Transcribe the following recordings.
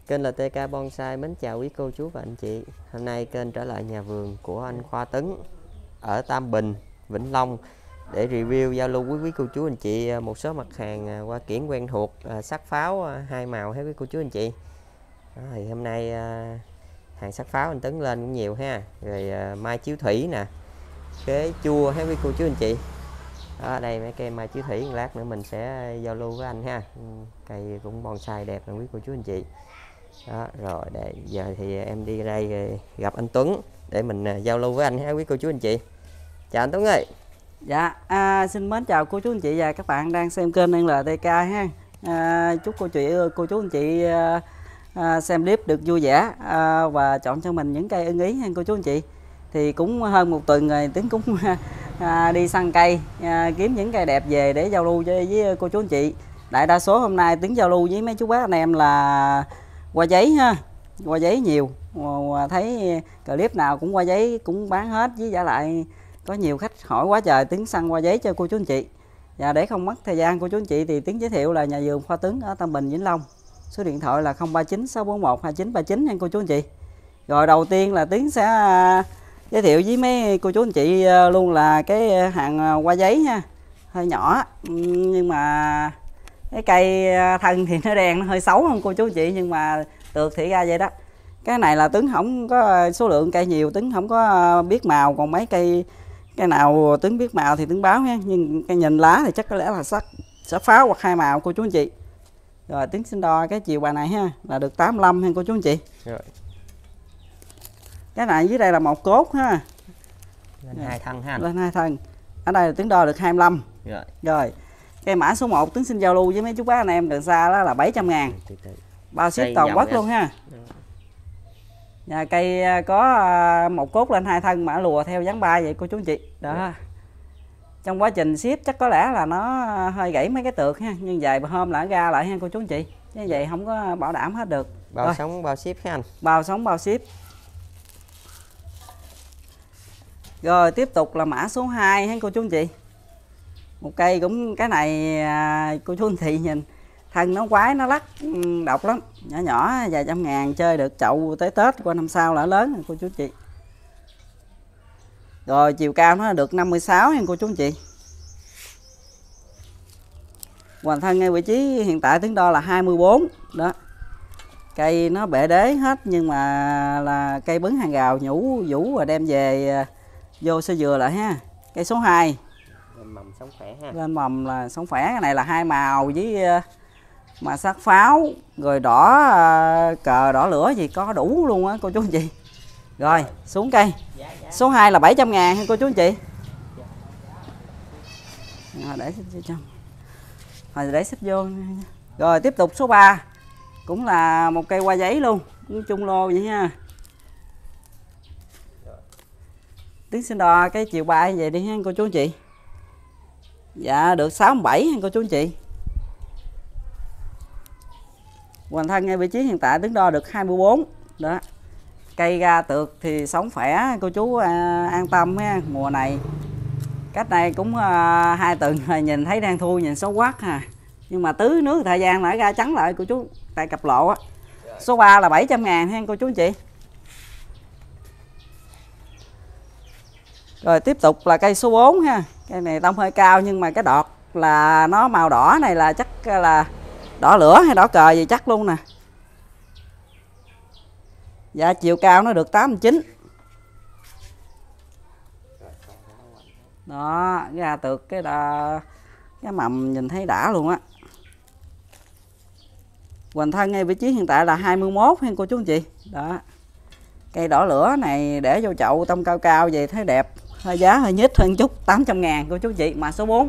Kênh LTK Bonsai mến chào quý cô chú và anh chị. Hôm nay kênh trở lại nhà vườn của anh Khoa Tấn ở Tam Bình, Vĩnh Long để review giao lưu với quý cô chú anh chị một số mặt hàng hoa kiển quen thuộc, sắc pháo hai màu hết quý cô chú anh chị. Thì hôm nay hàng sắc pháo anh Tấn lên cũng nhiều ha. Rồi mai chiếu thủy nè, khế chua hết quý cô chú anh chị. Ở đây mấy cây mai chiếu thủy, lát nữa mình sẽ giao lưu với anh ha. Cây cũng bonsai đẹp nè quý cô chú anh chị. Đó, rồi để giờ thì em đi đây gặp anh Tuấn để mình giao lưu với anh ha quý cô chú anh chị. Chào anh Tuấn ơi. Dạ, xin mến chào cô chú anh chị và các bạn đang xem kênh LTK ha. Chúc cô chú anh chị xem clip được vui vẻ và chọn cho mình những cây ưng ý ha cô chú anh chị. Thì cũng hơn một tuần rồi Tuấn cũng đi săn cây, kiếm những cây đẹp về để giao lưu với cô chú anh chị. Đại đa số hôm nay Tuấn giao lưu với mấy chú bác anh em là hoa giấy ha, hoa giấy nhiều. Thấy clip nào cũng hoa giấy cũng bán hết, với giả lại có nhiều khách hỏi quá trời Tuấn săn hoa giấy cho cô chú anh chị. Và để không mất thời gian cô chú anh chị thì Tuấn giới thiệu là nhà vườn Khoa Tấn ở Tam Bình, Vĩnh Long. Số điện thoại là 039 641 2939 nha cô chú anh chị. Rồi đầu tiên là Tuấn sẽ giới thiệu với mấy cô chú anh chị luôn là cái hàng hoa giấy nha. Hơi nhỏ nhưng mà cái cây thân thì nó đen, nó hơi xấu không cô chú anh chị, nhưng mà tược thì ra vậy đó. Cái này là Tuấn không có số lượng cây nhiều, Tuấn không có biết màu, còn mấy cây nào Tuấn biết màu thì Tuấn báo nha. Nhưng cây nhìn lá thì chắc có lẽ là sắc pháo hoặc hai màu cô chú anh chị. Rồi Tuấn xin đo cái chiều bài này ha, là được 85 ha cô chú anh chị. Rồi. Cái này dưới đây là một cốt ha. Lên hai thân ha. Lên hai thân. Ở đây là Tuấn đo được 25. Rồi. Cây mã số 1 Tuấn xin giao lưu với mấy chú bác anh em gần xa đó là 700.000. Bao ship toàn quốc luôn ha. Nhà cây có một cốt lên hai thân mã lùa theo dáng ba vậy cô chú anh chị. Đó. Trong quá trình ship chắc có lẽ là nó hơi gãy mấy cái tược ha, nhưng vài hôm lại ra lại ha cô chú anh chị. Như vậy không có bảo đảm hết được. Bao sống bao ship ha anh. Bao sống bao ship. Rồi tiếp tục là mã số 2 ha cô chú anh chị. Một cây cũng cái này cô chú anh chị nhìn thân nó quái, nó lắc độc lắm, nhỏ nhỏ vài trăm ngàn chơi được chậu tới Tết qua năm sau là lớn rồi cô chú anh chị. Rồi chiều cao nó được 56 nha cô chú anh chị. Hoàn thân ngay vị trí hiện tại Tuấn đo là 24 đó. Cây nó bệ đế hết nhưng mà là cây bứng hàng rào, nhũ vũ và đem về vô sơ dừa lại ha. Cây số 2 lên mầm sống khỏe ha. Lên mầm là sống khỏe. Cái này là hai màu với mà sắc pháo rồi đỏ, cờ đỏ lửa gì có đủ luôn á cô chú anh chị. Rồi xuống cây số 2 là 700.000 ha cô chú anh chị. Để xích cho để xích vô. Rồi tiếp tục số 3 cũng là một cây hoa giấy luôn, cũng chung lô vậy nha. Tiến xin đo cái chiều bay vậy đi ha cô chú anh chị. Dạ được 67 ha cô chú anh chị. Hoàn thân ngay vị trí hiện tại Tiến đo được 24 đó. Cây ra tược thì sống khỏe cô chú an tâm ha. Mùa này cách này cũng 2 tuần rồi, nhìn thấy đang thui nhìn xấu quắc ha, nhưng mà tưới nước thời gian lại ra trắng lại cô chú, tại cặp lộ á. Số 3 là 700.000 ha cô chú anh chị. Rồi tiếp tục là cây số 4 ha. Cây này tông hơi cao nhưng mà cái đọt là nó màu đỏ này là chắc là đỏ lửa hay đỏ cờ gì chắc luôn nè. Dạ chiều cao nó được 89. Đó, ra tược cái mầm nhìn thấy đã luôn á. Hoành thân ngay vị trí hiện tại là 21 ha cô chú anh chị. Đó. Cây đỏ lửa này để vô chậu tông cao cao vậy thấy đẹp. Hơi giá hơi nhích hơn chút, 800.000 cô chú anh chị, mã số 4.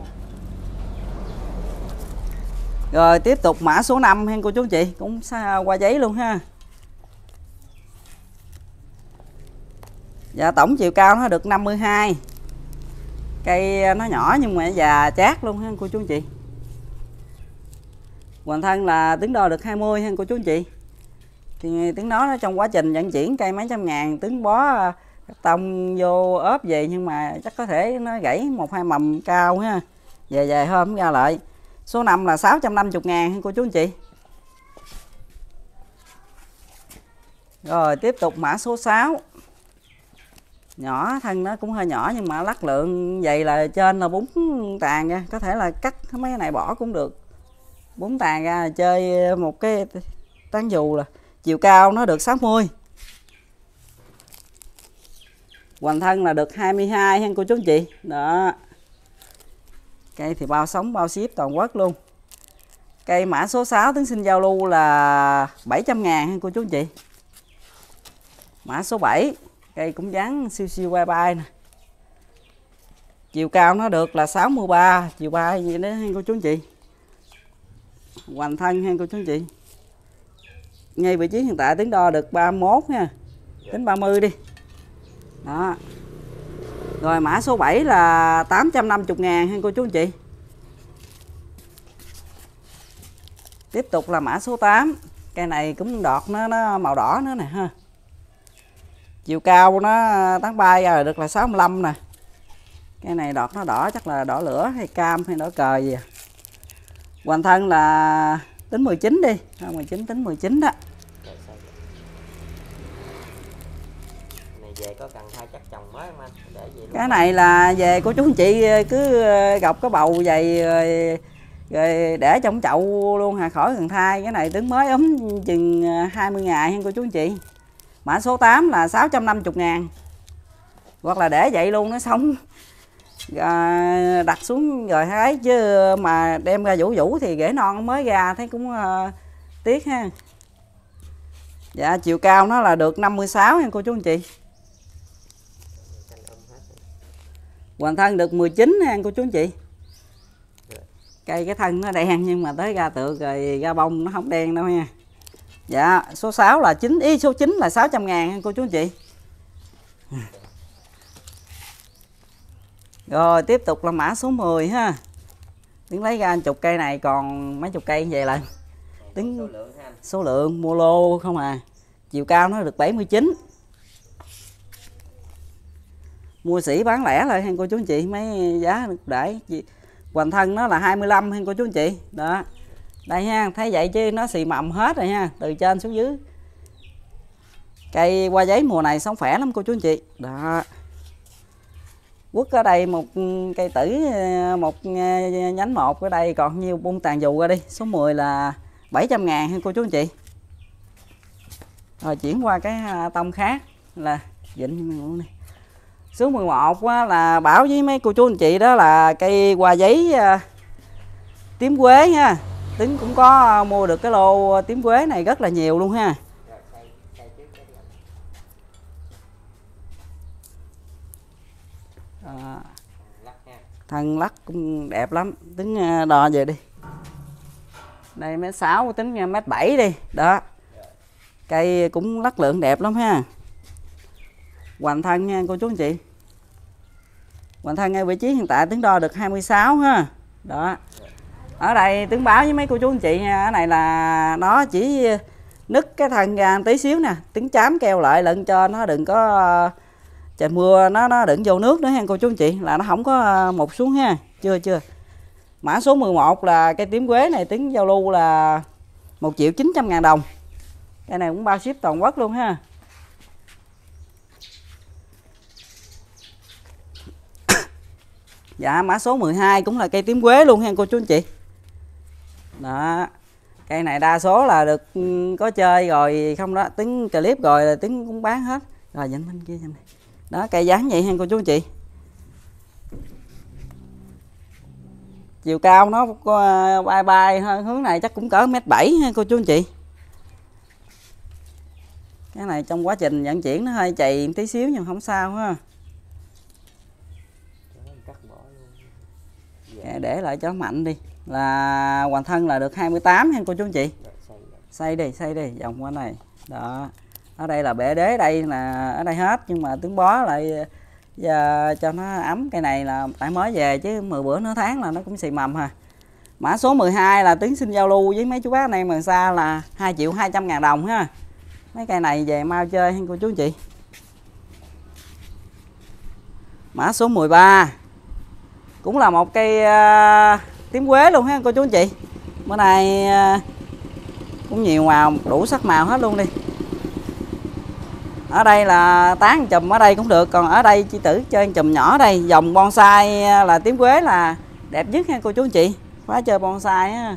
Rồi tiếp tục mã số 5 ha cô chú anh chị, cũng qua giấy luôn ha. Dạ tổng chiều cao nó được 52. Cây nó nhỏ nhưng mà già chát luôn ha cô chú anh chị. Hoàn thân là Tuấn đo được 20 ha cô chú anh chị. Thì Tuấn nói nó trong quá trình vận chuyển cây mấy trăm ngàn, Tuấn bó tông vô ốp về nhưng mà chắc có thể nó gãy một hai mầm cao ha. Về hôm ra lại. Số 5 là 650.000 ha cô chú anh chị. Rồi tiếp tục mã số 6. Nhỏ, thân nó cũng hơi nhỏ nhưng mà lắc lượng vậy là trên là 4 tàn nha. Có thể là cắt mấy cái này bỏ cũng được. 4 tàn ra chơi một cái tán dù là chiều cao nó được 60. Hoành thân là được 22 ha cô chú anh chị. Đó. Cây thì bao sống bao ship toàn quốc luôn. Cây mã số 6 Tuấn xin giao lưu là 700.000 ha cô chú anh chị. Mã số 7, cây cũng dáng siêu siêu bye bye nè. Chiều cao nó được là 63, chiều bay vậy đó ha cô chú anh chị. Hoành thân ha cô chú anh chị. Ngay vị trí hiện tại Tuấn đo được 31 nha. Tính 30 đi. Đó. Rồi mã số 7 là 850.000 ha cô chú anh chị. Tiếp tục là mã số 8. Cây này cũng đọt nó màu đỏ nữa nè ha. Chiều cao nó tán bay ra được là 65 nè. Cái này đọt nó đỏ chắc là đỏ lửa hay cam hay đỏ cờ gì à. Hoành thân là tính 19 đi. 19 tính 19 đó. Về có cần thay chắc chồng mới không anh? Để về luôn. Cái này là về cô chú anh chị cứ gọc cái bầu vậy rồi để trong chậu luôn hà, khỏi cần thay. Cái này trứng mới ấm chừng 20 ngày ha cô chú anh chị. Mã số 8 là 650.000. Hoặc là để vậy luôn nó sống đặt xuống rồi thấy chứ mà đem ra vũ vũ thì rễ non mới ra thấy cũng tiếc ha. Dạ chiều cao nó là được 56 nha cô chú anh chị. Hoành thân được 19 nha cô chú anh chị. Cây cái thân nó đen nhưng mà tới ra tược rồi ra bông nó không đen đâu nha. Dạ số 6 là 9 ý số 9 là 600.000 nha cô chú anh chị. Rồi tiếp tục là mã số 10 ha. Tiến lấy ra chục cây này còn mấy chục cây vậy là tính số lượng mua lô không à. Chiều cao nó được 79. Mua sỉ bán lẻ thôi ha cô chú anh chị, mấy giá được để. Hoành thân nó là 25 ha cô chú anh chị. Đó. Đây ha, thấy vậy chứ nó xì mầm hết rồi ha, từ trên xuống dưới. Cây hoa giấy mùa này sống khỏe lắm cô chú anh chị. Đó. Quất ở đây một cây tử, một nhánh một ở đây còn nhiêu bung tàn dù ra đi. Số 10 là 700.000 ha cô chú anh chị. Rồi chuyển qua cái tông khác là vịnh này. Số 11 là bảo với mấy cô chú anh chị đó là cây hoa giấy tím quế nha. Tính cũng có mua được cái lô tím quế này rất là nhiều luôn ha. Thân lắc cũng đẹp lắm. Tính đo về đi. Đây mét 6 tính mét 7 đi. Đó. Cây cũng lắc lượng đẹp lắm ha. Hoành thân nha cô chú anh chị. Hoành thân ngay vị trí hiện tại Tuấn đo được 26 ha. Đó. Ở đây Tuấn báo với mấy cô chú anh chị nha, cái này là nó chỉ nứt cái thân ra tí xíu nè, Tuấn chám keo lại lận cho nó đừng có trời mưa nó đừng vô nước nữa ha cô chú anh chị, là nó không có mục xuống ha. Chưa. Mã số 11 là cây tím quế này Tuấn giao lưu là 1.900.000 đồng. Cái này cũng bao ship toàn quốc luôn ha. Dạ mã số 12 cũng là cây tím quế luôn ha cô chú anh chị. Đó. Cây này đa số là được có chơi rồi không đó, Tuấn clip rồi là Tuấn cũng bán hết. Rồi dành bên kia này. Đó cây dáng vậy ha cô chú anh chị. Chiều cao nó có bay hướng này chắc cũng cỡ 1m7 ha cô chú anh chị. Cái này trong quá trình vận chuyển nó hơi chày tí xíu nhưng không sao ha. Để lại cho mạnh đi. Là hoành thân là được 28 ha cô chú anh chị. Xây đi vòng qua này. Đó. Ở đây là bể đế đây là ở đây hết nhưng mà Tuấn bó lại giờ cho nó ấm. Cây này là tại mới về chứ 10 bữa nửa tháng là nó cũng xì mầm ha. Mã số 12 là Tuấn xin giao lưu với mấy chú bác này mà xa là 2.200.000 đồng ha. Mấy cây này về mau chơi ha cô chú anh chị. Mã số 13 cũng là một cây tím quế luôn ha cô chú anh chị. Bữa nay cũng nhiều màu, đủ sắc màu hết luôn đi. Ở đây là tán chùm ở đây cũng được, còn ở đây chị Tử chơi chùm nhỏ đây. Dòng bonsai là tím quế là đẹp nhất ha cô chú anh chị. Khóa chơi bonsai á.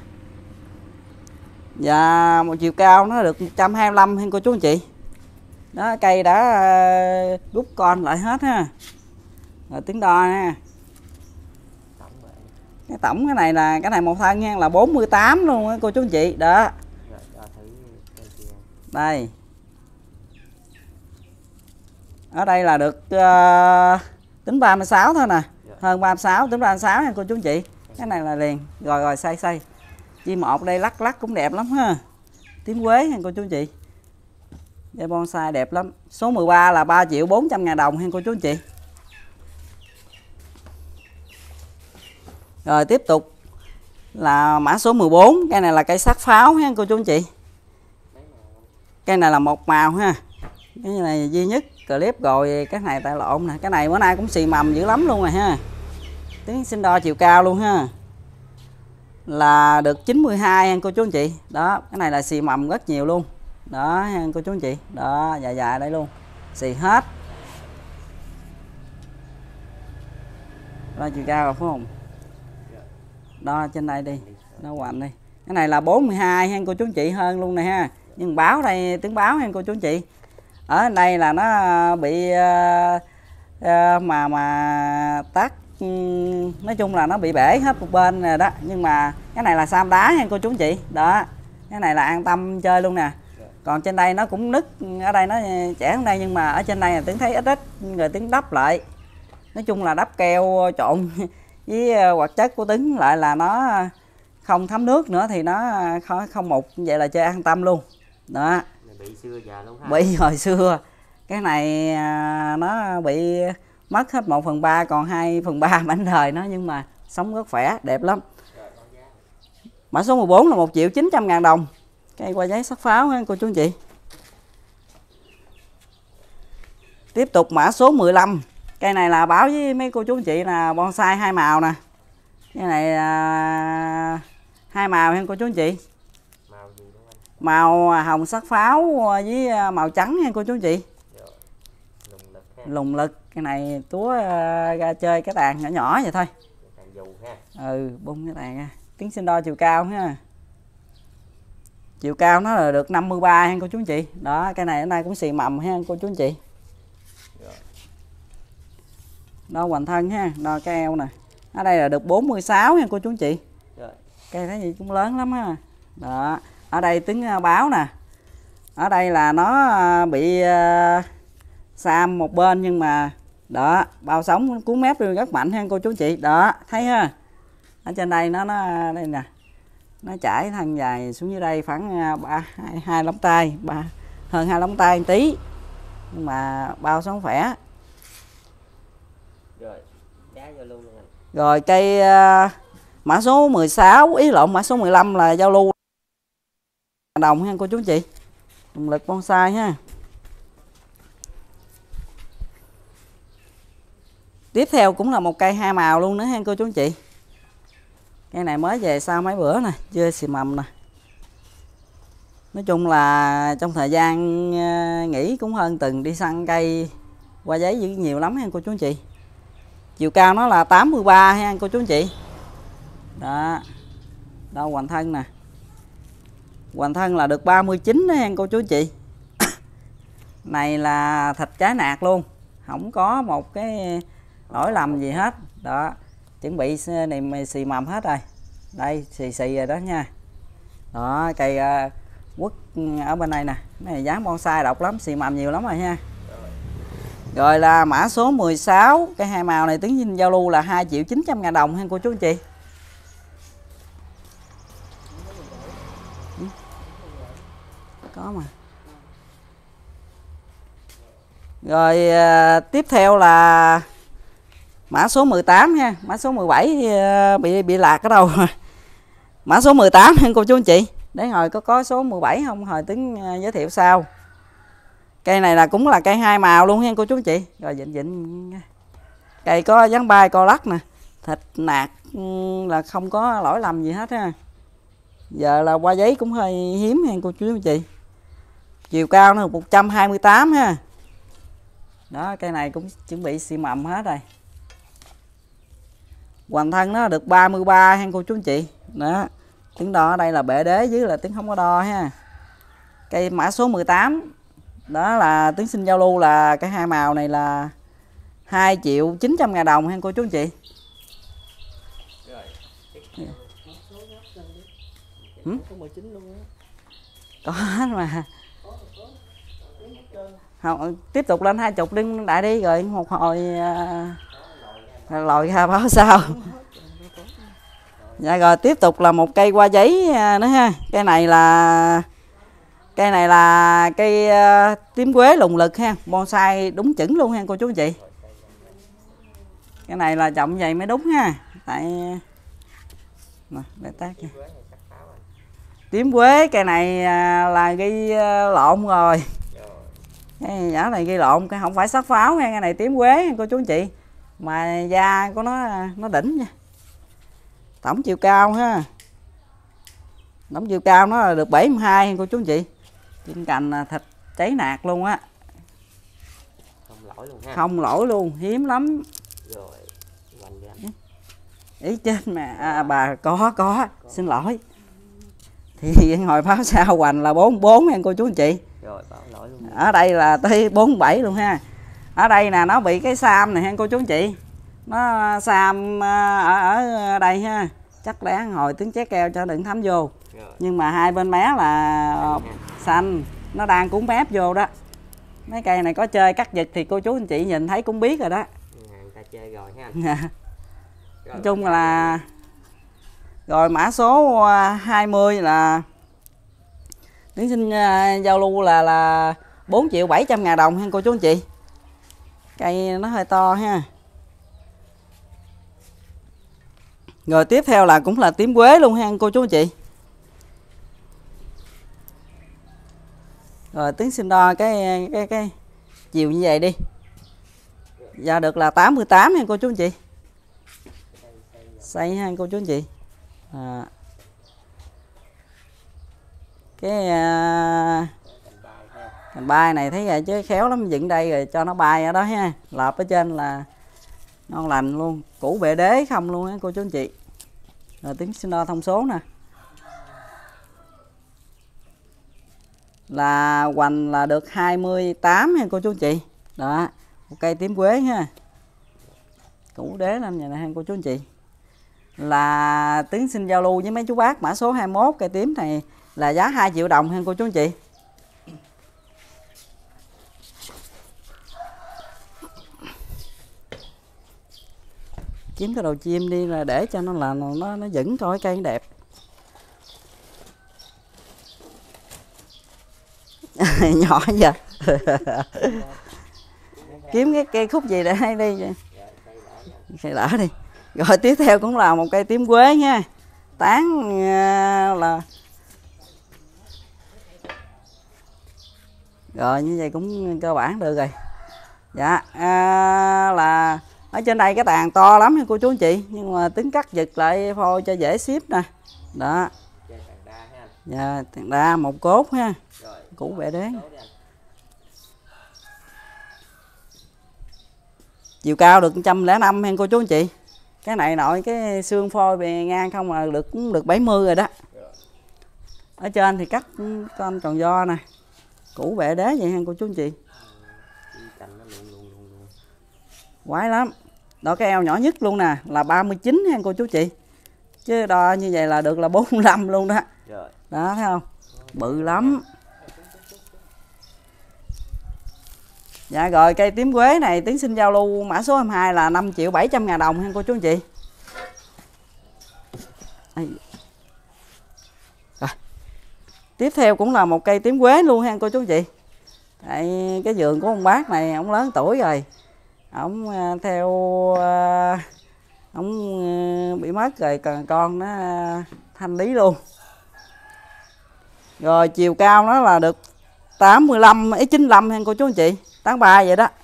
Và một chiều cao nó được 125 ha cô chú anh chị. Đó, cây đã rút con lại hết ha. Rồi tiếng đo ha. Cái tổng cái này là cái này một thân nha, là 48 luôn á cô chú anh chị. Đó. Đây. Ở đây là được tính 36 thôi nè. Hơn 36, tính 36 nha cô chú anh chị. Cái này là liền. Rồi xây. Chi một đây lắc lắc cũng đẹp lắm ha. Tím quế nha cô chú anh chị. Đây bonsai đẹp lắm. Số 13 là 3.400.000 đồng ha cô chú anh chị. Rồi tiếp tục là mã số 14. Cây này là cây sắt pháo ha cô chú anh chị. Cây này là một màu ha. Cái này duy nhất clip rồi. Cái này tại lộn nè. Cái này bữa nay cũng xì mầm dữ lắm luôn rồi ha. Tiếng xin đo chiều cao luôn ha. Là được 92 ha cô chú anh chị. Đó, cái này là xì mầm rất nhiều luôn. Đó ha cô chú anh chị. Đó, dài đây luôn. Xì hết. Đo chiều cao rồi phải không? Đo trên đây đi. Đo hoành đi. Cái này là 42 ha cô chú anh chị, hơn luôn này ha. Nhưng báo đây, tiếng báo ha cô chú anh chị. Ở đây là nó bị mà tắt, nói chung là nó bị bể hết một bên rồi đó. Nhưng mà cái này là sam đá ha cô chú anh chị. Đó, cái này là an tâm chơi luôn nè. Còn trên đây nó cũng nứt, ở đây nó trẻ hơn đây, nhưng mà ở trên đây là tiếng thấy ít ít rồi tiếng đắp lại. Nói chung là đắp keo trộn với hoạt chất của Tứng lại là nó không thấm nước nữa thì nó không mục, vậy là chơi an tâm luôn. Đó. Bị xưa già luôn ha. Bị hồi xưa. Cái này nó bị mất hết 1/3, còn 2/3 mảnh đời nó, nhưng mà sống rất khỏe, đẹp lắm. Mã số 14 là 1.900.000 đồng. Cây qua giấy sắt pháo ha cô chú anh chị. Tiếp tục mã số 15. Cây này là báo với mấy cô chú anh chị là bonsai hai màu nè. Cái này hai màu ha cô chú anh chị. Màu gì đúng không? Màu hồng sắt pháo với màu trắng ha cô chú anh chị. Lùng lực. Cái này túa ra chơi cái tàn nhỏ nhỏ vậy thôi. Tàn dù ha. Ừ, bung cái tàn ra. Tiếng xin đo chiều cao ha. Chiều cao nó là được 53 ha cô chú anh chị. Đó, cái này ở đây cũng xì mầm ha cô chú anh chị. Đo hoành thân ha, đo cái eo nè. Ở đây là được 46 ha cô chú anh chị. Cây thấy gì cũng lớn lắm ha. Đó, ở đây tính báo nè. Ở đây là nó bị sam một bên, nhưng mà đó, bao sống cuốn mép rất mạnh ha cô chú anh chị. Đó, thấy ha. Ở trên đây nó đây nè. Nó chảy thân dài xuống dưới đây khoảng 2 lóng tay, hơn 2 lóng tay một tí. Nhưng mà bao sống khỏe. Rồi, giá vô luôn anh. Rồi cây mã số 16, ý lộn, mã số 15 là giao lưu đồng ha cô chú anh chị. Động lực bonsai ha. Tiếp theo cũng là một cây hai màu luôn nữa ha cô chú anh chị. Cây này mới về sau mấy bữa nè, chưa xì mầm nè. Nói chung là trong thời gian nghỉ cũng hơn từng đi săn cây qua giấy dữ nhiều lắm ha cô chú anh chị. Chiều cao nó là 83 ha cô chú anh chị. Đó. Đâu hoành thân nè. Hoành thân là được 39 đó ha cô chú anh chị. Này là thịt trái nạc luôn, không có một cái lỗi lầm gì hết. Đó, chuẩn bị này xì mầm hết rồi. Đây, xì rồi đó nha. Đó, cây quất ở bên đây nè. Cái này dáng bonsai độc lắm, xì mầm nhiều lắm rồi nha. Rồi là mã số 16, cây hai màu này tiếng giao lưu là 2.900.000 đồng ha cô chú anh chị. Có mà. Rồi tiếp theo là mã số 18 ha, mã số 17 bị lạc ở đâu rồi. Mã số 18 ha cô chú anh chị. Để hồi có số 17 không, hồi tính giới thiệu sau. Cây này là cũng là cây hai màu luôn ha cô chú anh chị. Rồi vịnh. Cây có dáng bay co lắc nè, thịt nạc là không có lỗi lầm gì hết ha. Giờ là qua giấy cũng hơi hiếm ha cô chú anh chị. Chiều cao nó 128 ha. Đó, cây này cũng chuẩn bị xi mầm hết rồi. Hoành thân nó được 33 ha cô chú anh chị. Đó, tiếng đo ở đây là bệ đế, dưới là tiếng không có đo ha. Cây mã số 18. Đó là tiếng xin giao lưu là cái hai màu này là 2.900.000 đồng ha cô chú anh chị. Có mà. Không, tiếp tục lên 20 lên đại đi rồi một hồi lòi ra báo sau. Dạ rồi tiếp tục là một cây hoa giấy nữa ha. Cây này là cây tím quế lùng lực ha, bonsai đúng chuẩn luôn ha cô chú anh chị. Cái này là trọng vậy mới đúng ha. Tại nè, để tác nha. Tím quế cây này là ghi lộn rồi. Cái giả này ghi lộn, cái không phải sắc pháo nha, cái này tím quế cô chú anh chị. Mà da của nó đỉnh nha. Tổng chiều cao ha. Tổng chiều cao nó là được 72 cô chú anh chị. Trên cành thịt cháy nạt luôn á. Không lỗi luôn ha. Không lỗi luôn, hiếm lắm. Rồi, hoành ra. Ý trên mà bà có, xin lỗi. Thì hồi báo sao hoành là 44 nha cô chú anh chị. Rồi, báo lỗi luôn. Ở đây là tới 47 luôn ha. Ở đây nè nó bị cái sam này ha cô chú anh chị. Nó sam ở đây ha. Chắc lẽ hồi tiếng ché keo cho đừng thấm vô. Rồi. Nhưng mà hai bên mé là xanh, nó đang cuốn mép vô đó. Mấy cây này có chơi cắt giật thì cô chú anh chị nhìn thấy cũng biết rồi đó. Người ta chơi rồi ha. Nói chung là rồi mã số 20 là tiếng xin giao lưu là 4.700.000 đồng ha cô chú anh chị. Cây nó hơi to ha. Rồi tiếp theo là cũng là tím quế luôn ha cô chú anh chị. Rồi tiếng xin đo cái chiều như vậy đi. Giờ được là 88 ha cô chú anh chị. Xây ha cô chú anh chị. Cái cành bay này thấy rồi chứ khéo lắm, dựng đây rồi cho nó bay ở đó ha. Lợp ở trên là ngon lành luôn, củ bệ đế không luôn á cô chú anh chị. Rồi tiếng xin đo thông số nè. Là hoành là được 28 ha cô chú anh chị. Đó, một cây tím quế ha. Củ đế lên vậy nè ha cô chú anh chị. Là tiếng xin giao lưu với mấy chú bác mã số 21, cây tím này là giá 2 triệu đồng ha cô chú anh chị. Kiếm cái đầu chim đi là để cho nó là nó vững coi cây đẹp. Nhỏ giờ. Kiếm cái cây khúc gì để hay đi. Cây lỡ đi. Rồi tiếp theo cũng là một cây tím quế nha. Tán là rồi như vậy cũng cơ bản được rồi. Dạ là ở trên đây cái tàn to lắm nha cô chú anh chị, nhưng mà tính cắt giật lại phôi cho dễ ship nè. Đó. Dạ, tàn đa một cốt ha. Củ bệ đế. Chiều cao được 105 ha cô chú anh chị. Cái này nội cái xương phôi bề ngang không là cũng được 70 rồi đó. Ở trên thì cắt con tròn do nè. Củ bệ đế vậy ha cô chú anh chị. Quái lắm. Đó cái eo nhỏ nhất luôn nè là 39 ha cô chú chị. Chứ đo như vậy là được là 45 luôn đó. Đó thấy không? Bự lắm. Dạ rồi cây tím quế này tiếng xin giao lưu mã số 22 là 5.700.000 đồng ha cô chú anh chị. Rồi. Tiếp theo cũng là một cây tím quế luôn ha cô chú anh chị. Tại cái vườn của ông bác này ông lớn tuổi rồi. Ông theo ông bị mất rồi, còn con nó thanh lý luôn. Rồi chiều cao nó là được 85 95 ha cô chú anh chị. 83 vậy đó.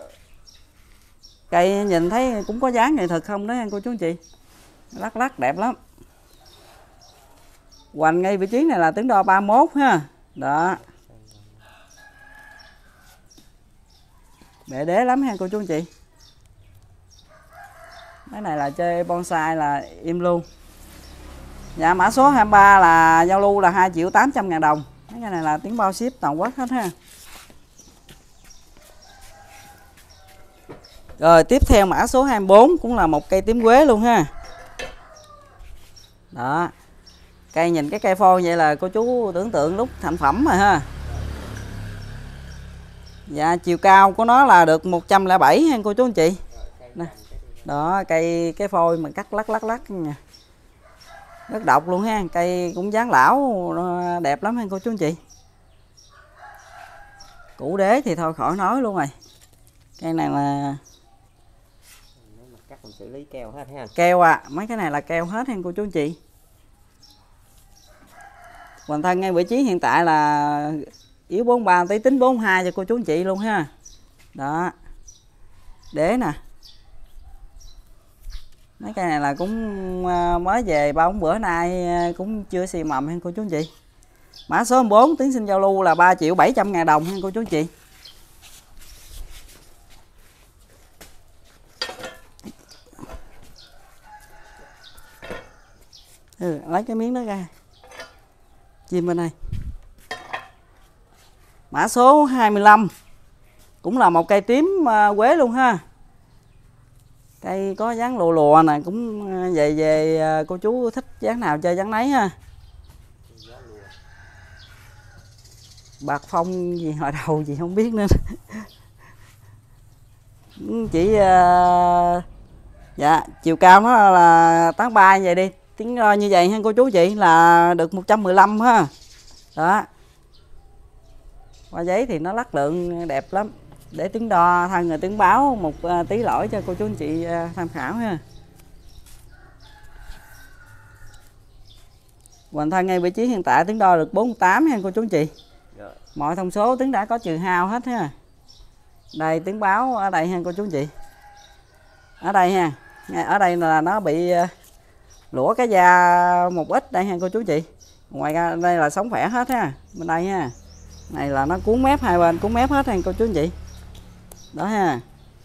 Cây nhìn thấy cũng có dáng nghệ thuật không đó ha cô chú anh chị. Lắc lắc đẹp lắm. Hoành ngay vị trí này là tiếng đo 31 ha. Đó. bệ đế lắm ha cô chú anh chị. Cái này là chơi bonsai là im luôn. Dạ mã số 23 là giao lưu là 2.800.000 đồng. Cái này là tiếng bao ship toàn quốc hết ha. Rồi tiếp theo mã số 24 cũng là một cây tím quế luôn ha. Đó. Cây nhìn cái cây phôi vậy là cô chú tưởng tượng lúc thành phẩm rồi ha. Dạ chiều cao của nó là được 107 ha cô chú anh chị. Đó cây cái phôi mà cắt lắc nha. Rất độc luôn ha, cây cũng dáng lão đẹp lắm ha cô chú anh chị. Củ đế thì thôi khỏi nói luôn rồi. Cây này là cắt mình xử lý keo hết ha. Keo à, mấy cái này là keo hết ha cô chú anh chị. Hoàn thân ngay vị trí hiện tại là yếu 43 tí tính 42 cho cô chú anh chị luôn ha. Đó. Đế nè. Mấy cây này là cũng mới về 3-4 bữa nay cũng chưa xì mầm ha cô chú anh chị. Mã số 14 tiến sinh giao lưu là 3.700.000 đồng ha cô chú anh chị. Lấy cái miếng đó ra. Chim bên đây. Mã số 25 cũng là một cây tím quế luôn ha. Cây có dáng lùa lùa nè, cũng về cô chú thích dáng nào chơi dáng nấy ha. Bạc phong gì hồi đầu gì không biết nữa. Chỉ dạ chiều cao nó là 83 vậy đi, tính như vậy ha cô chú chị là được 115 ha. Đó. Qua giấy thì nó lắc lượng đẹp lắm. Để tiếng đo thân rồi tiếng báo một tí lỗi cho cô chú anh chị tham khảo ha. Hoàn thân ngay vị trí hiện tại tiếng đo được 48 ha cô chú anh chị. Mọi thông số tiếng đã có trừ hao hết ha. Đây tiếng báo ở đây ha cô chú anh chị. Ở đây ha. Ở đây là nó bị lũa cái da một ít đây ha cô chú anh chị. Ngoài ra đây là sống khỏe hết ha. Bên đây ha. Này là nó cuốn mép hai bên cuốn mép hết ha cô chú anh chị. Đó ha.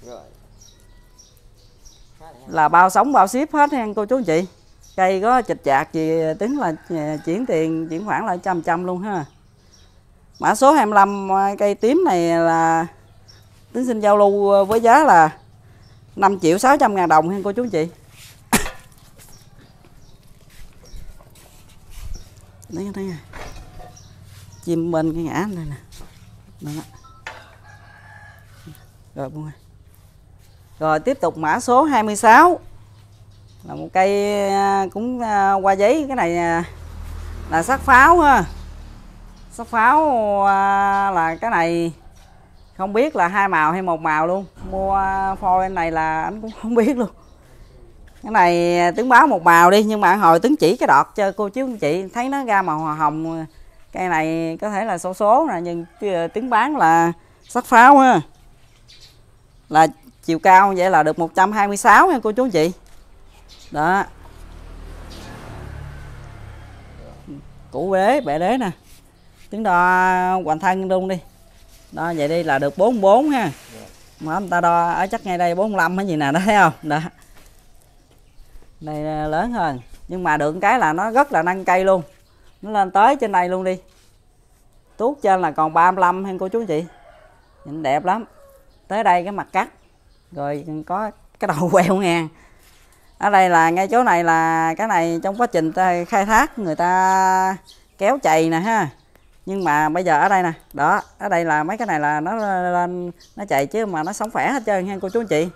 Là bao sống bao ship hết ha cô chú anh chị. Cây có chịch chạc gì tính là chuyển khoản lại trăm luôn ha. Mã số 25 cây tím này là tính xin giao lưu với giá là 5.600.000 đồng ha cô chú anh chị. Đấy thấy nè. Chim bên cái ngã đây nè. Đó. Rồi buông. Rồi tiếp tục mã số 26 là một cây cũng qua giấy. Cái này là sắc pháo ha. Sắc pháo là cái này không biết là 2 màu hay 1 màu luôn. Mua phôi này là anh cũng không biết luôn. Cái này tướng báo 1 màu đi, nhưng mà hồi tướng chỉ cái đọt cho cô chú anh chị thấy nó ra màu hòa hồng. Cây này có thể là số số nè, nhưng tướng bán là sắc pháo ha. Là chiều cao vậy là được 126 nha cô chú anh chị. Đó. Củ đế, bệ đế nè. Tiếng đo hoàn thân luôn đi. Đó vậy đi là được 44 ha. Mà người ta đo ở chắc ngay đây 45 hay gì nè, đó thấy không? Đó. Đây lớn hơn, nhưng mà được cái là nó rất là nâng cây luôn. Nó lên tới trên đây luôn đi. Tuốt trên là còn 35 ha cô chú anh chị. Nhìn đẹp lắm. Tới đây cái mặt cắt. Rồi có cái đầu queo ngang. Ở đây là ngay chỗ này là cái này trong quá trình khai thác người ta kéo chày nè ha. Nhưng mà bây giờ ở đây nè, đó, ở đây là mấy cái này là nó lên nó chạy chứ mà nó sống khỏe hết trơn nha cô chú anh chị.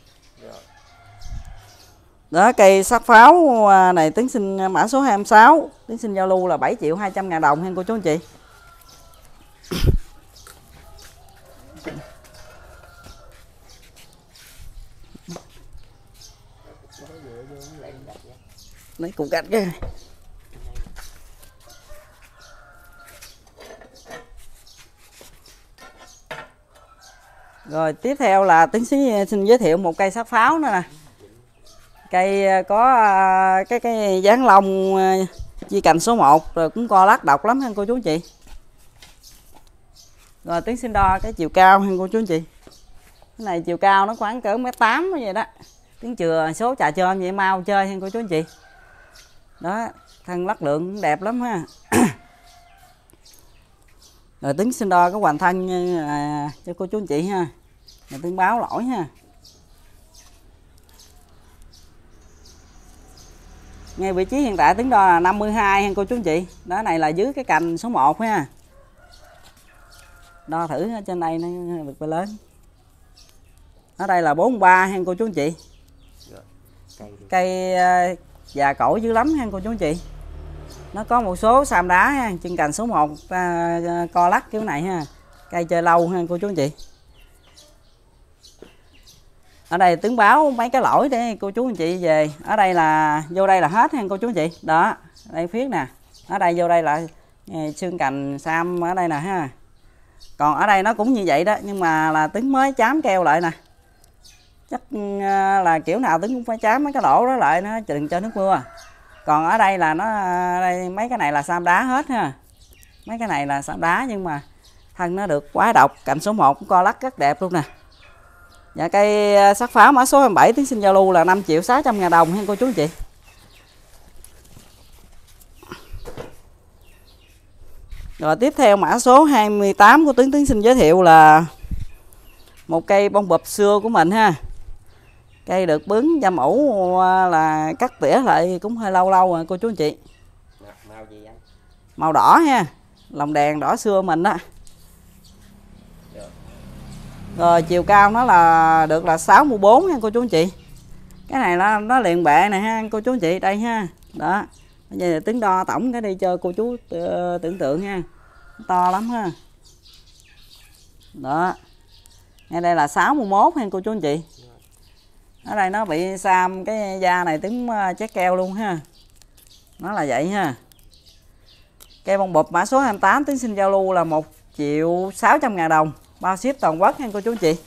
Đó, cây sắc pháo này tính xin mã số 26, tính xin giao lưu là 7.200.000 đồng ha cô chú anh chị. Lấy cục gạch cái. Rồi tiếp theo là Tiến xin giới thiệu một cây sắc pháo nữa nè. Cây có cái dáng lông chia cành số 1 rồi cũng co lát độc lắm ha cô chú anh chị. Rồi Tiến xin đo cái chiều cao ha cô chú anh chị. Cái này chiều cao nó khoảng cỡ 1m8 vậy đó. Tiếng chừa số trà trơn vậy mau chơi hen cô chú anh chị. Đó, thân lắc lượng cũng đẹp lắm ha. Rồi Tuấn xin đo cái hoành thân cho cô chú anh chị ha. Rồi Tuấn báo lỗi ha. Ngay vị trí hiện tại Tuấn đo là 52 ha cô chú anh chị. Đó, này là dưới cái cành số 1 ha. Đo thử ở trên đây nó được phải lớn. Ở đây là 43 ha cô chú anh chị. Cây già cỗi dữ lắm ha cô chú anh chị. Nó có một số xàm đá ha, chân cành số 1 co lắc kiểu này ha. Cây chơi lâu ha cô chú anh chị. Ở đây Tuấn báo mấy cái lỗi để cô chú anh chị về. Ở đây là vô đây là hết ha cô chú anh chị. Đó, đây phía nè. Ở đây vô đây là xương cành sam ở đây nè ha. Còn ở đây nó cũng như vậy đó, nhưng mà là Tuấn mới chám keo lại nè. Chắc là kiểu nào Tuấn cũng phải chám mấy cái lỗ đó lại nó đừng cho nước mưa. Còn ở đây là nó đây, mấy cái này là sam đá hết ha. Mấy cái này là sam đá nhưng mà thân nó được quá độc, cạnh số 1 cũng co lắc rất đẹp luôn nè. Dạ, cây sắc pháo mã số 27 Tuấn xin giao lưu là 5.600.000 đồng ha cô chú anh chị. Rồi tiếp theo mã số 28 của Tuấn xin giới thiệu là một cây bông bụp xưa của mình ha. Cây được bứng da mẫu là cắt tỉa lại cũng hơi lâu lâu rồi cô chú anh chị. Màu gì anh? Màu đỏ ha, lồng đèn đỏ xưa mình đó. Rồi chiều cao nó là được là 64 nha cô chú anh chị. Cái này nó liền bệ này ha cô chú anh chị, đây ha. Đó. Bây giờ Tuấn đo tổng cái đi cho cô chú tưởng tượng ha. To lắm ha. Đó. Ngay đây là 61 ha cô chú anh chị. Ở đây nó bị xăm cái da này Tuấn chét keo luôn ha. Nó là vậy ha. Cây bông bụp mã số 28 Tuấn xin giao lưu là 1.600.000 đồng. Bao ship toàn quốc nha cô chú anh chị.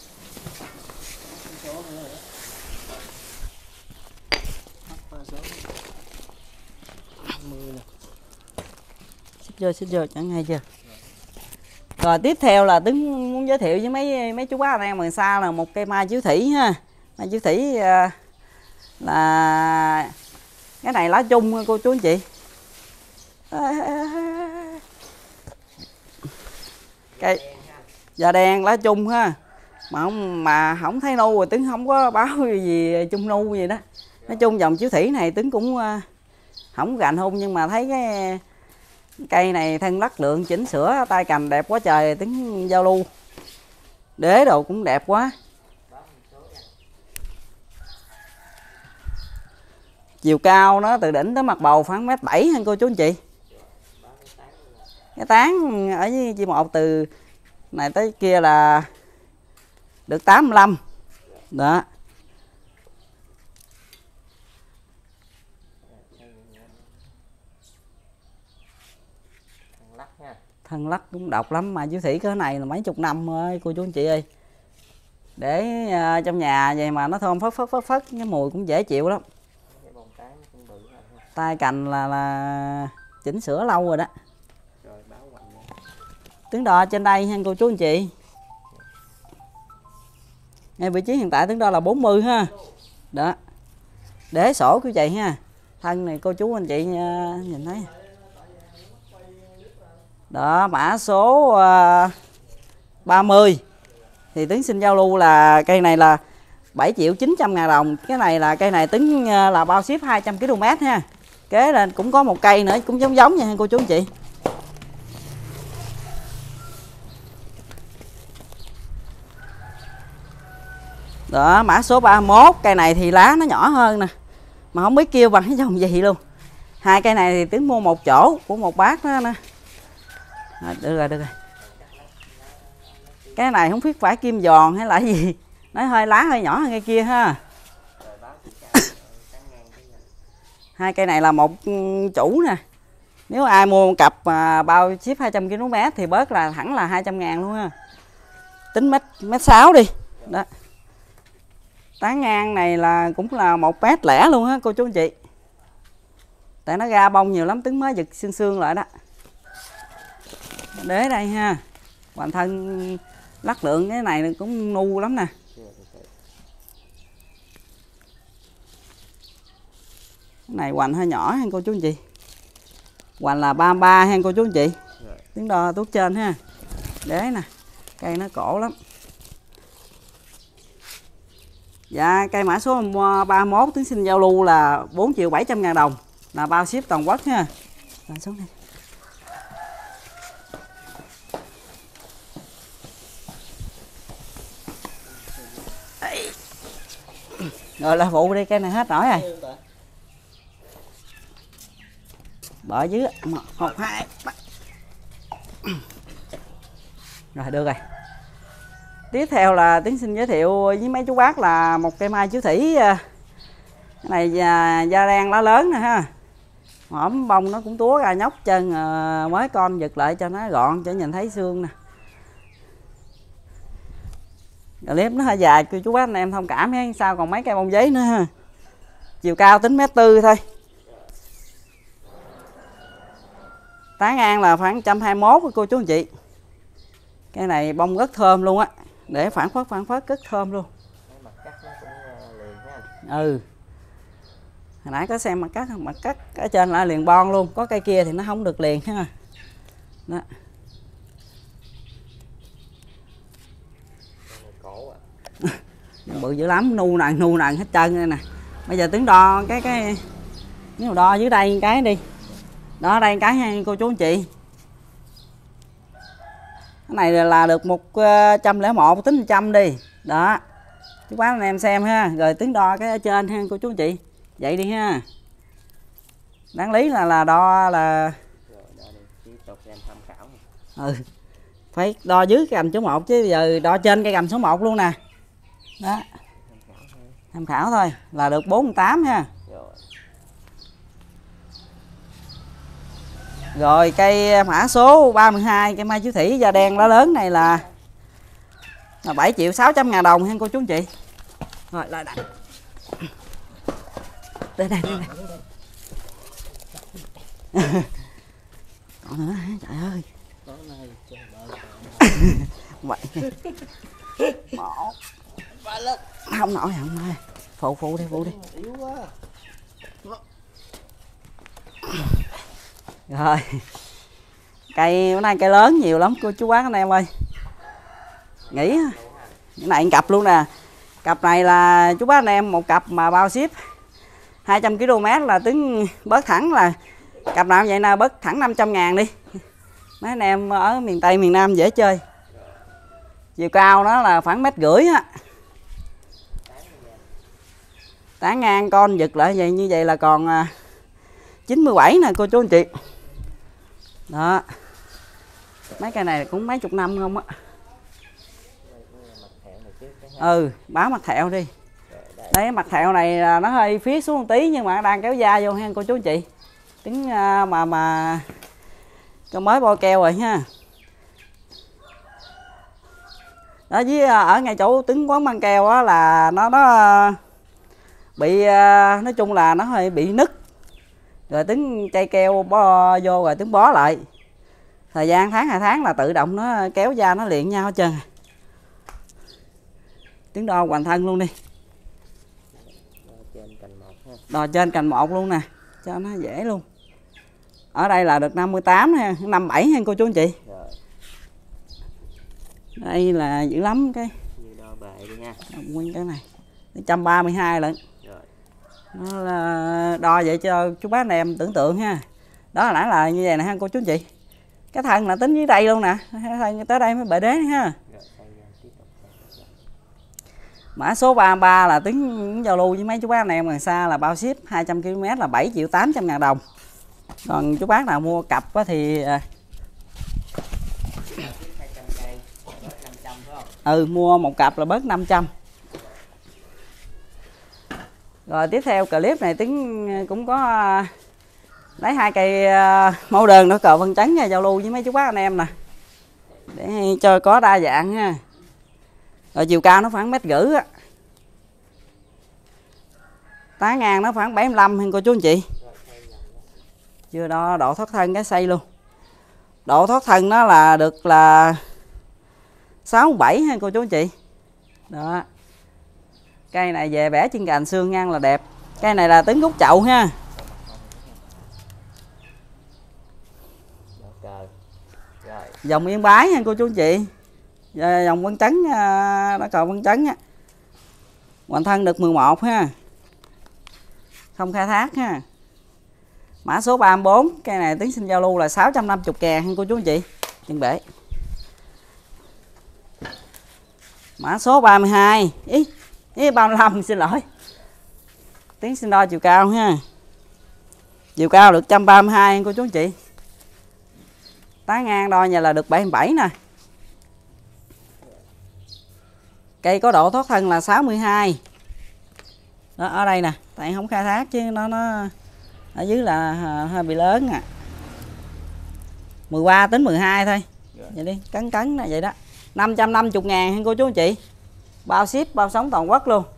Xích vô chẳng hay chưa. Rồi tiếp theo là Tuấn muốn giới thiệu với mấy chú bác anh em gần xa là một cây mai chiếu thủy ha. Mai chiếu thủy là cái này lá chung cô chú anh chị. Cây da đen lá chung ha. Mà không thấy nu rồi Tuấn không có báo gì chung nu gì đó. Nói chung dòng chiếu thủy này Tuấn cũng không gành hung, nhưng mà thấy cái cây này thân lắc lượng chỉnh sửa tay cành đẹp quá trời, Tuấn giao lưu. Đế đồ cũng đẹp quá. Chiều cao nó từ đỉnh tới mặt bầu khoảng 1m7 ha cô chú anh chị. Cái tán ở với chi 1 từ này tới kia là được 85. Đó. Thân lắc cũng độc lắm, mà chiếu thủy cái này là mấy chục năm ơi cô chú anh chị ơi. Để trong nhà vậy mà nó thơm phất, cái mùi cũng dễ chịu lắm. Tay cành là chỉnh sửa lâu rồi đó. Tiếng đo trên đây ha cô chú anh chị. Ngay vị trí hiện tại tiếng đo là 40 ha. Đó. Đế sổ kiểu vậy ha. Thân này cô chú anh chị nhìn thấy. Đó, mã số 30 thì Tuấn xin giao lưu là cây này là 7.900.000 đồng. Cái này là cây này Tuấn là bao ship 200 km ha. Kế lên cũng có một cây nữa cũng giống nha cô chú anh chị. Đó, mã số 31, cây này thì lá nó nhỏ hơn nè. Mà không biết kêu bằng cái dòng gì luôn. Hai cây này thì Tuấn mua một chỗ của một bác đó nè. Được rồi. Cái này không biết phải kim giòn hay là gì. Nó hơi lá hơi nhỏ hơn cây kia ha. Hai cây này là một chủ nè. Nếu ai mua một cặp bao ship 200 km thì bớt là hẳn là 200.000 luôn ha. Tính mét 6 đi. Đó. Tán ngang này là cũng là 1 mét lẻ luôn ha cô chú anh chị. Tại nó ra bông nhiều lắm, Tuấn mới giật xương lại đó. Đế đây ha. Hoàn thân lắc lượng cái này cũng nu lắm nè. này hoành hơi nhỏ ha cô chú anh chị. Hoành là 33 ha cô chú anh chị. Tiếng đo tuốt trên ha. Đế nè. Cây nó cổ lắm. Dạ cây mã số 31 tiếng xin giao lưu là 4.700.000 đồng, là bao ship toàn quốc ha. Rồi xuống đây. Rồi là phụ đi, cây này hết nổi rồi. Bỏ dưới 1, 2 3. Rồi được rồi. Tiếp theo là Tiến xin giới thiệu với mấy chú bác là một cây mai chiếu thủy. Cái này da đen lá lớn nè ha. Hõm bông nó cũng túa ra nhóc chân, mới con giật lại cho nó gọn cho nhìn thấy xương nè. Clip nó hơi dài chú bác anh em thông cảm ha, sao còn mấy cây bông giấy nữa ha. Chiều cao tính 1m4 thôi. Tán ngang là khoảng 121 cô chú anh chị. Cái này bông rất thơm luôn á, để phản phất rất thơm luôn. Mặt cắt nó cũng liền ha. Ừ. Hồi nãy có xem mặt cắt ở trên là liền bon luôn, có cây kia thì nó không được liền ha. Đó. Bự dữ lắm, nu nằng hết trơn đây nè. Bây giờ Tiến đo cái nếu đo dưới đây cái đi. Đó đây cái ha cô chú anh chị. Cái này là được 101, tính 100 đi. Đó. Chú bác anh em xem ha, rồi Tiến đo cái ở trên ha cô chú anh chị. Vậy đi ha. Đáng lý là đo là ừ. Phải đo dưới cái cành số 1 chứ giờ đo trên cây cành số 1 luôn nè. Đó. Tham khảo thôi là được 48 ha. Rồi cây mã số 32 cây mai chiếu thủy da đen lá lớn này là 7.600.000 đồng ha cô chú anh chị. Rồi lại đây. Đây. Còn nữa hả? Trời ơi. Vậy. Một. Không nổi không ơi. Phụ đi. Rồi. Cây bữa nay cây lớn nhiều lắm cô chú bác anh em ơi. Nghĩ cái này cặp luôn nè. Cặp này là chú bác anh em một cặp mà bao ship 200 km là tính bớt thẳng là cặp nào vậy nào bớt thẳng 500.000 đi. Mấy anh em ở miền Tây miền Nam dễ chơi. Chiều cao nó là khoảng 1,5 m á. Tán ngang con giật lại vậy như vậy là còn 97 nè cô chú anh chị. Đó. Mấy cây này cũng mấy chục năm không á. Ừ, báo mặt thẹo đi. Đấy mặt thẹo này nó hơi phía xuống một tí nhưng mà đang kéo da vô ha cô chú anh chị. Tính mà mới bo keo rồi ha. Đó với ở ngay chỗ tính quán băng keo á là nó bị nói chung là nó hơi bị nứt. Rồi tính chai keo bó vô rồi tính bó lại. Thời gian tháng 2 tháng là tự động nó kéo da nó liền nhau hết trơn. Tiếng đo hoàn thân luôn đi. Đo trên cành 1 luôn nè, cho nó dễ luôn. Ở đây là được 58 ha, 57 ha cô chú anh chị. Đây là dữ lắm cái. Đo bề đi nha. Nguyên cái này 132 lận. Nó là đo vậy cho chú bác anh em tưởng tượng ha. Đó hồi nãy là như vậy nè ha cô chú anh chị. Cái thân là tính dưới đây luôn nè, thân tới đây mới bệ đế ha. Mã số 33 là tính giao lưu với mấy chú bác anh em gần xa là bao ship 200 km là 7.800.000 đồng. Còn chú bác nào mua cặp thì mua một cặp là bớt 500. Rồi tiếp theo clip này Tiến cũng có lấy 2 cây mẫu đơn nữa cờ phân trắng nha, giao lưu với mấy chú bác anh em nè. Để cho có đa dạng ha. Rồi chiều cao nó khoảng 1,5 m á. Tán ngang nó khoảng 75 hen cô chú anh chị. Chưa đo độ thoát thân cái xây luôn. Độ thoát thân nó là được là 67 hen cô chú anh chị. Đó. Cây này về bẻ chân cành xương ngang là đẹp. Cây này là tính rút chậu ha. Dòng Yên Bái nha cô chú anh chị. Dòng Vân Chấn, nó còn Vân Chấn á. Hoành thân được 11 ha. Không khai thác ha. Mã số 34, cây này Tiến xin giao lưu là 650.000 ha cô chú anh chị. Chân bể. Mã số 32, ý 35 xin lỗi. Tiến xin đo chiều cao ha. Chiều cao được 132 cô chú anh chị. Tán ngang đo nhà là được 77 nè. Cây có độ thoát thân là 62. Đó, ở đây nè, tại không khai thác chứ nó ở dưới là hơi bị lớn à. 13 đến 12 thôi. Vậy đi, cấn là vậy đó. 550.000 cô chú anh chị. Bao ship, bao sống toàn quốc luôn.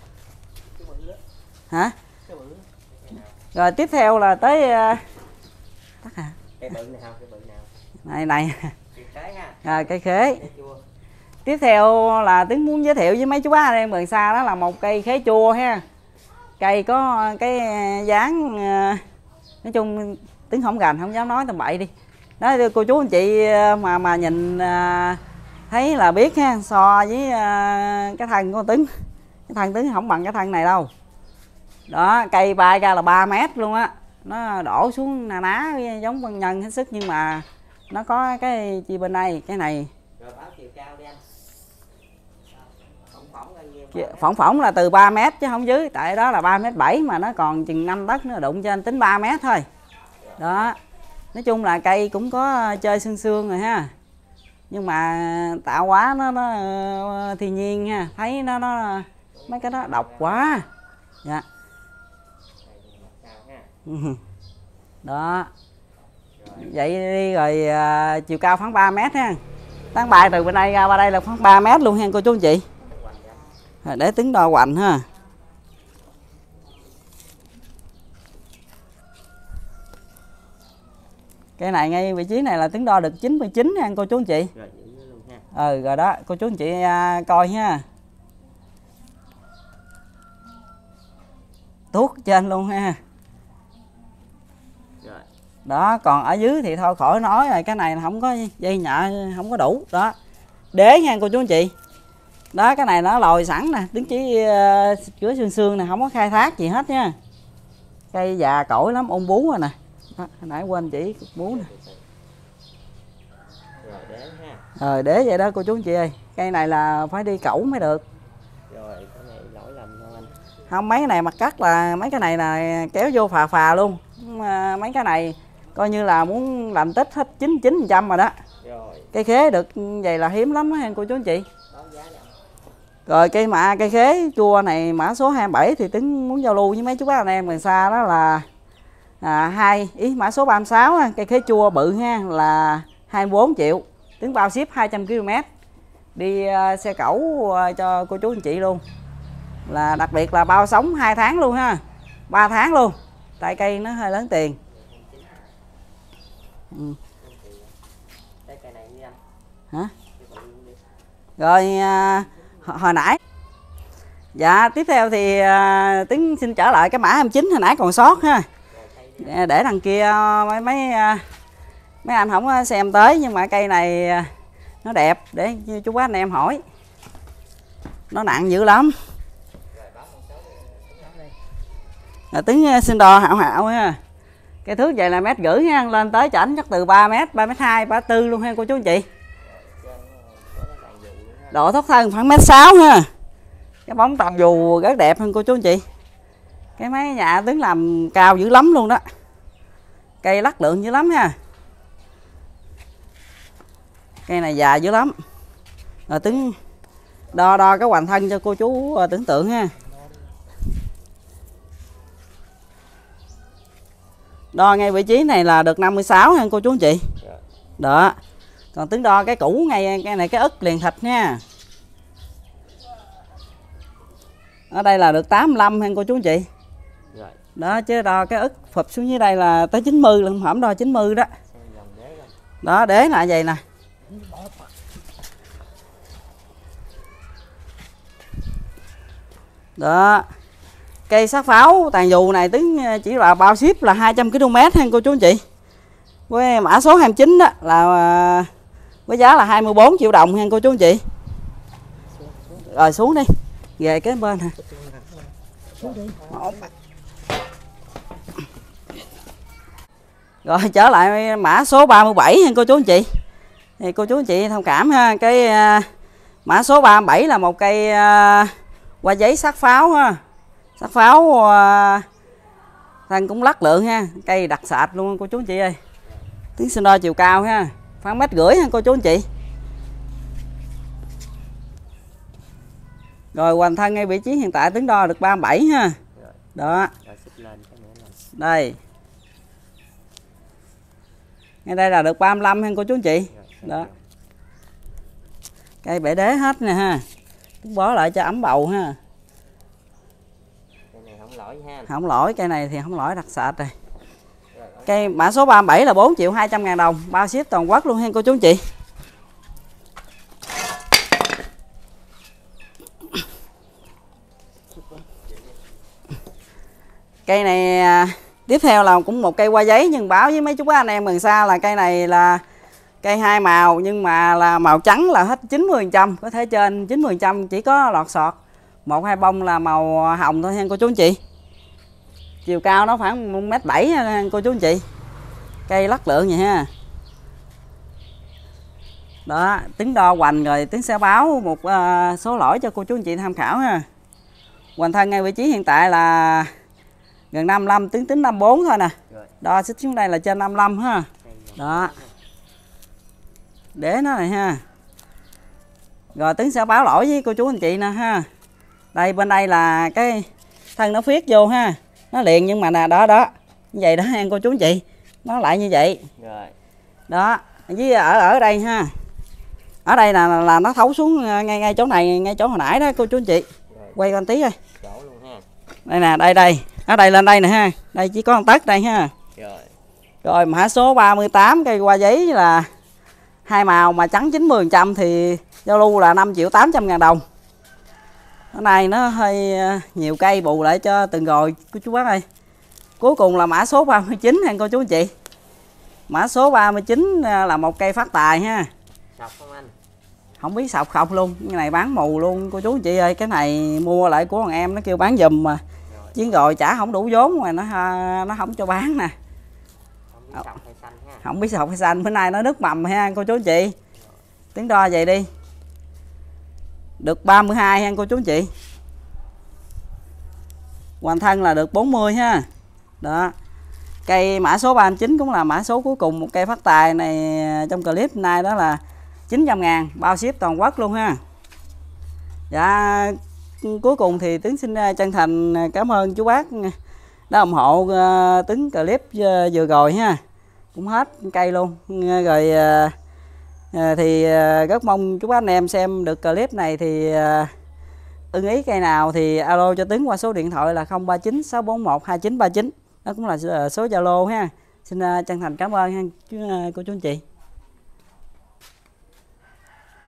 Hả? Rồi tiếp theo là tới tắt hả? Cây bự này không? Cây bự nào? Này. Cây Cây khế. Tiếp theo là Tiến muốn giới thiệu với mấy chú bác anh em gần xa đó là một cây khế chua ha. Cây có cái dáng nói chung Tiến không gành, không dám nói tầm bậy đi. Đó cô chú anh chị mà nhìn thấy là biết ha, so với cái thân của Tiến. Cái thân Tiến không bằng cái thân này đâu. Đó, cây bay ra là 3 mét luôn á. Nó đổ xuống na ná giống văn nhân hết sức, nhưng mà nó có cái chi bên đây, cái này. Rồi báo chiều cao đi anh. Phỏng là từ 3 mét chứ không dưới, tại đó là 3,7 m mà nó còn chừng 5 tấc nữa, đụng trên tính 3 mét thôi. Đó. Nói chung là cây cũng có chơi xương rồi ha. Nhưng mà tạo quá nó thiên nhiên ha, thấy nó mấy cái đó độc quá. Dạ. Đó. Vậy đi rồi chiều cao khoảng 3 mét ha. Tán bài từ bên đây ra qua đây là khoảng 3 mét luôn ha cô chú anh chị. Rồi để Tiến đo hoành ha. Cái này ngay vị trí này là Tiến đo được 99 nha cô chú anh chị. Rồi đó cô chú anh chị coi ha. Tuốt trên luôn ha. Đó, còn ở dưới thì thôi khỏi nói rồi, cái này không có dây nhợ, không có đủ. Đó. Đế nha cô chú anh chị. Đó, cái này nó lồi sẵn nè, Tiến chỉ chứa xương nè, không có khai thác gì hết nha. Cây già cỗi lắm, ôn bú rồi nè. Đó, hồi nãy quên chỉ bú nè. Rồi đế vậy đó cô chú anh chị ơi. Cây này là phải đi cẩu mới được. Rồi cái này lỗi lầm thôi anh. Không, mấy cái này mặt cắt là mấy cái này là kéo vô phà luôn. Mấy cái này coi như là muốn làm tích hết 99% rồi đó. Rồi. Cây khế được vậy là hiếm lắm đó cô chú anh chị. Rồi cây khế chua này mã số 27 thì Tiến muốn giao lưu với mấy chú bác anh em gần xa đó là mã số 36 cây khế chua bự ha là 24 triệu. Tiến bao ship 200 km. Đi xe cẩu cho cô chú anh chị luôn. Là đặc biệt là bao sống 2 tháng luôn ha. 3 tháng luôn. Tại cây nó hơi lớn tiền. Hả? Rồi hồi nãy. Dạ tiếp theo thì Tiến xin trở lại cái mã 29 hồi nãy còn sót ha. Để đằng kia mấy anh không có xem tới, nhưng mà cây này nó đẹp để chú bác anh em hỏi. Nó nặng dữ lắm. Tiến xin đo hảo ha. Cái thước vậy là 1,5 m ha, lên tới chảnh chắc từ 3 m, 3,2 m, 3,4 luôn ha cô chú anh chị. Độ thoát thân khoảng 1,6 m ha. Cái bóng tầm dù rất đẹp hơn cô chú anh chị. Cái máy nhà Tiến làm cao dữ lắm luôn đó. Cây lắc lượng dữ lắm ha. Cây này dài dữ lắm. Rồi Tiến đo cái hoành thân cho cô chú tưởng tượng ha. Đo ngay vị trí này là được 56 ha cô chú anh chị. Đó. Còn Tiến đo cái cũ ngay cái này cái ức liền thịt nha. Ở đây là được 85 ha cô chú anh chị. Đó, chứ đo cái ức phụp xuống dưới đây là tới 90 lần, hổng đo 90 đó. Đó, đế là vậy nè. Đó. Cây sát pháo tàn dù này Tiến chỉ là bao ship là 200 km ha cô chú anh chị. Với mã số 29 đó là với giá là 24 triệu đồng nha cô chú anh chị. Rồi xuống đi, về cái bên hả. Rồi trở lại mã số 37 nha cô chú anh chị. Thì cô chú anh chị thông cảm ha, cái mã số 37 là một cây hoa giấy sắc pháo ha. Sắc pháo thân cũng lắc lượng ha, cây đặc sạch luôn cô chú anh chị ơi. Tiếng xin đo chiều cao ha, khoảng 1,5 m ha cô chú anh chị. Rồi hoành thân ngay vị trí hiện tại tiếng đo được 37 ha. Đó. Đây. Ngay đây là được 35 ha cô chú anh chị. Đó. Cây bể đế hết nè ha. Chúng bó lại cho ấm bầu ha. Cây này không lỗi ha. Không lỗi, cây này thì không lỗi, đặc sệt rồi. Cây mã số 37 là 4.200.000 đồng, bao ship toàn quốc luôn ha cô chú anh chị. Cây này tiếp theo là cũng một cây hoa giấy, nhưng báo với mấy chú anh em gần xa là cây này là cây hai màu, nhưng mà là màu trắng là hết 90%, có thể trên 90%, chỉ có lọt sọt 1-2 bông là màu hồng thôi ha cô chú anh chị. Chiều cao nó khoảng 1,7 m cô chú anh chị. Cây lắc lượng vậy ha. Đó, tiếng đo hoành rồi tiếng sẽ báo một số lỗi cho cô chú anh chị tham khảo ha. Hoành thân ngay vị trí hiện tại là gần 55, tiếng tính 54 thôi nè. Đo xích xuống đây là trên 55 ha. Đó. Để nó này ha. Rồi tiếng sẽ báo lỗi với cô chú anh chị nè ha. Đây bên đây là cái thân nó phiết vô ha. Nó liền nhưng mà nè đó đó. Như vậy đó ha cô chú anh chị. Nó lại như vậy. Rồi. Đó, với ở đây ha. Ở đây là nó thấu xuống ngay chỗ này, ngay chỗ hồi nãy đó cô chú anh chị. Quay con tí coi. Chỗ luôn ha. Đây nè, đây. Ở đây lên đây nè ha. Đây chỉ có một tấc đây ha. Rồi. Rồi mã số 38 cây hoa giấy là hai màu mà trắng 90% thì giao lưu là 5.800.000 đồng. Cái này nó hơi nhiều cây bù lại cho từng rồi của chú bác ơi. Cuối cùng là mã số 39 ha cô chú anh chị. Mã số 39 là một cây phát tài ha. Sọc không anh? Không biết sọc không luôn, cái này bán mù luôn cô chú anh chị ơi. Cái này mua lại của thằng em nó kêu bán giùm mà. Chiến rồi trả không đủ vốn mà nó không cho bán nè. Không biết sọc hay xanh ha. Không biết sọc hay xanh, bữa nay nó nước mầm ha cô chú anh chị. Tiếng đo vậy đi. Được 32 ha cô chú anh chị. Hoàn thân là được 40 ha. Đó. Cây mã số 39 cũng là mã số cuối cùng, một cây phát tài này trong clip nay đó là 900.000, bao ship toàn quốc luôn ha. Dạ, cuối cùng thì Tuấn xin chân thành cảm ơn chú bác đã ủng hộ Tuấn clip vừa rồi ha. Cũng hết cây luôn. Rồi thì rất mong chú bác anh em xem được clip này thì ưng ý cây nào thì alo cho Tuấn qua số điện thoại là 039 641 2939. Đó cũng là số Zalo ha. Xin chân thành cảm ơn ha cô chú anh chị.